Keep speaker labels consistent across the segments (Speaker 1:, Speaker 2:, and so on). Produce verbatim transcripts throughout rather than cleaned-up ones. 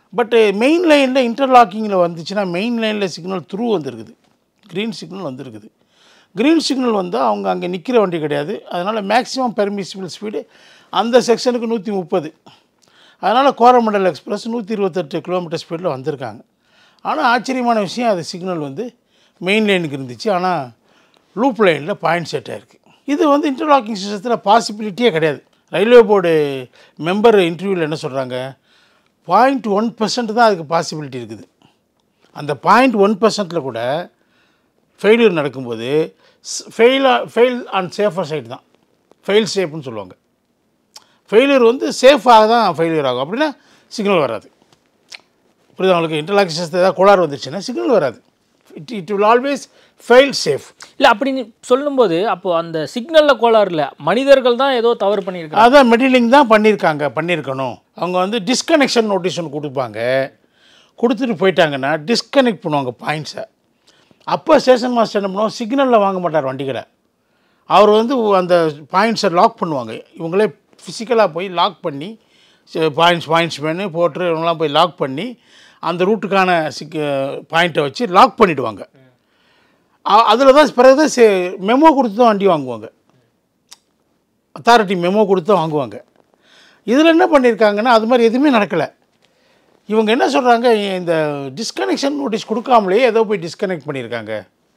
Speaker 1: But main லைனில் இன்டர்லாக்கிங்கில் வந்துச்சுன்னா main லைனில் சிக்னல் த்ரூ வந்துருக்குது, க்ரீன் சிக்னல் வந்துருக்குது. க்ரீன் சிக்னல் வந்தால் அவங்க அங்கே நிற்கிற வண்டி கிடையாது. அதனால் மேக்ஸிமம் பெர்மிசிபிள் ஸ்பீடு அந்த செக்ஷனுக்கு நூற்றி முப்பது. அதனால் கோரமண்டல் எக்ஸ்பிரஸ் நூற்றி இருபத்தெட்டு கிலோமீட்டர் ஸ்பீடில் வந்திருக்காங்க. ஆனால் ஆச்சரியமான விஷயம், அது சிக்னல் வந்து மெயின் லைனுக்கு இருந்துச்சு, ஆனால் லூப் லைனில் பாயிண்ட் செட் ஆகிருக்கு. இது வந்து இன்டர்லாக்கிங் சிஸ்டத்தில் பாசிபிலிட்டியே கிடையாது. ரயில்வே போர்டு மெம்பர் இன்டர்வியூவில் என்ன சொல்கிறாங்க, பாயிண்ட் ஒன் பர்சன்ட் தான் அதுக்கு பாசிபிலிட்டி இருக்குது. அந்த பாயிண்ட் ஒன் பர்சன்ட்டில் கூட ஃபெயிலியர் நடக்கும்போது fail fail on safer side தான், ஃபெயில் சேஃப்னு சொல்லுவாங்க. ஃபெயிலியர் வந்து சேஃபாக தான் ஃபெயிலியர் ஆகும், அப்படின்னா சிக்னல் வராது. புரியுது அவங்களுக்கு? இன்டர்லாக்கிங் சிஸ்டத்தில் ஏதாவது கோளாறு வந்துருச்சுன்னா சிக்னல் வராது. It it will always fail safe.
Speaker 2: இல்லை அப்படின்னு சொல்லும்போது அப்போது அந்த சிக்னலில் கோளாறு இல்லை, மனிதர்கள் தான் ஏதோ தவறு பண்ணியிருக்காங்க.
Speaker 1: அதான் மெடிலிங் தான் பண்ணியிருக்காங்க, பண்ணியிருக்கணும். அவங்க வந்து டிஸ்கனெக்ஷன் நோட்டீஸ் ஒன்று கொடுப்பாங்க, கொடுத்துட்டு போயிட்டாங்கன்னா டிஸ்கனெக்ட் பண்ணுவாங்க பாயிண்ட்ஸை. அப்போ ஸ்டேஷன் மாஸ்டர் என்ன பண்ணுவோம், சிக்னலில் வாங்க மாட்டார் வண்டிகளை. அவர் வந்து அந்த பாயிண்ட்ஸை லாக் பண்ணுவாங்க. இவங்களே ஃபிசிக்கலாக போய் லாக் பண்ணி பாயிண்ட்ஸ் பாயிண்ட்ஸ் மேனு போட்டு இவங்களாம் போய் லாக் பண்ணி அந்த ரூட்டுக்கான சிக் பாயிண்ட்டை வச்சு லாக் பண்ணிவிடுவாங்க. அதில் தான் பிறகு தான் மெமோ கொடுத்து தான் வண்டி வாங்குவாங்க, அத்தாரிட்டி மெமோ கொடுத்து தான் வாங்குவாங்க. இதில் என்ன பண்ணியிருக்காங்கன்னா அது மாதிரி எதுவுமே நடக்கலை. இவங்க என்ன சொல்கிறாங்க, இந்த டிஸ்கனெக்ஷன் நோட்டீஸ் கொடுக்காமலே ஏதோ போய் டிஸ்கனெக்ட் பண்ணியிருக்காங்க.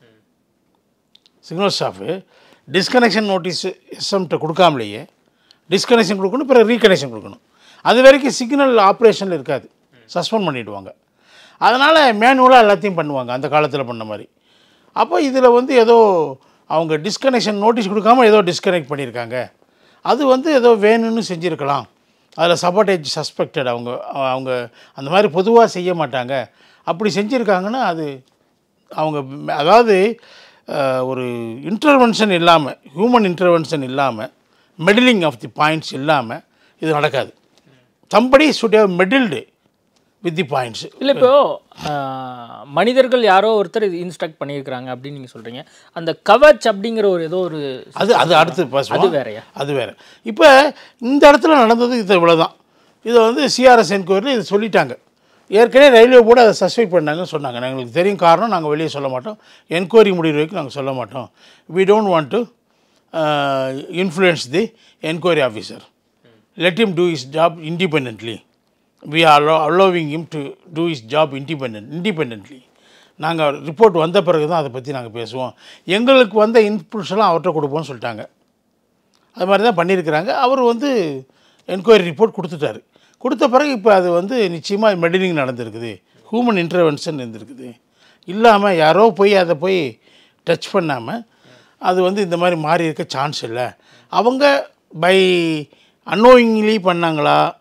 Speaker 1: சிக்னல் ஸ்டாஃபு டிஸ்கனெக்ஷன் நோட்டீஸ் எஸ்எம்கிட்ட கொடுக்காமலேயே டிஸ்கனெக்ஷன் கொடுக்கணும், பிறகு ரீகனெக்ஷன் கொடுக்கணும். அது வரைக்கும் சிக்னல் ஆப்ரேஷனில் இருக்காது, சஸ்பெண்ட் பண்ணிவிடுவாங்க. அதனால் மேனுவலாக எல்லாத்தையும் பண்ணுவாங்க அந்த காலத்தில் பண்ண மாதிரி. அப்போ இதில் வந்து ஏதோ அவங்க டிஸ்கனெக்ஷன் நோட்டீஸ் கொடுக்காமல் ஏதோ டிஸ்கனெக்ட் பண்ணியிருக்காங்க. அது வந்து ஏதோ வேணும்னு செஞ்சுருக்கலாம், அதில் சபாட்டேஜ் சஸ்பெக்டட். அவங்க அவங்க அந்த மாதிரி பொதுவாக செய்ய மாட்டாங்க. அப்படி செஞ்சுருக்காங்கன்னா அது அவங்க அதாவது ஒரு இன்டர்வென்ஷன் இல்லாமல், ஹியூமன் இன்டர்வென்ஷன் இல்லாமல், மெடிலிங் ஆஃப் தி பாயிண்ட்ஸ் இல்லாமல் இது நடக்காது. Somebody should have meddled with the points.
Speaker 2: இல்லை இப்போது மனிதர்கள் யாரோ ஒருத்தர் இது இன்ஸ்ட்ரக்ட் பண்ணியிருக்கிறாங்க அப்படின்னு நீங்கள் சொல்கிறீங்க. அந்த கவச் அப்படிங்கிற ஒரு ஏதோ ஒரு
Speaker 1: அது அது அடுத்து
Speaker 2: அது வேறையா?
Speaker 1: அது வேறு. இப்போ இந்த இடத்துல நடந்தது இது இவ்வளோ தான். இதை வந்து சிஆர்எஸ் என்கொயரியில் இது சொல்லிட்டாங்க. ஏற்கனவே ரயில்வே போர்டு அதை சஸ்பெக்ட் பண்ணாங்கன்னு சொன்னாங்க. எங்களுக்கு தெரியும் காரணம், நாங்கள் வெளியே சொல்ல மாட்டோம், என்கொயரி முடிகிற வரைக்கும் நாங்கள் சொல்ல மாட்டோம். We don't want to influence the enquiry officer. Let him do his job independently. We are allowing him to do his job independent independently. நாங்கள் ரிப்போர்ட் வந்த பிறகு தான் அதை பற்றி நாங்கள் பேசுவோம். எங்களுக்கு வந்த இன்புட்ஸ்லாம் அவர்கிட்ட கொடுப்போம்னு சொல்லிட்டாங்க. அது மாதிரி தான் பண்ணியிருக்கிறாங்க. அவர் வந்து என்கொயரி ரிப்போர்ட் கொடுத்துட்டாரு. கொடுத்த பிறகு இப்போ அது வந்து நிச்சயமாக மெடிலிங் நடந்திருக்குது, ஹியூமன் இன்டர்வென்ஷன் இருந்திருக்குது. இல்லாமல் யாரோ போய் அதை போய் டச் பண்ணாமல் அது வந்து இந்த மாதிரி மாறி இருக்க சான்ஸ் இல்லை. அவங்க பை அன்னோயிங்லி பண்ணாங்களா